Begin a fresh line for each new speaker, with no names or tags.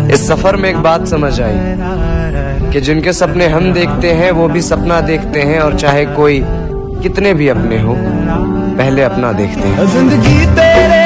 इस सफर में एक बात समझ आई कि जिनके सपने हम देखते हैं वो भी सपना देखते हैं, और चाहे कोई कितने भी अपने हो, पहले अपना देखते हैं।
जिंदगी तेरे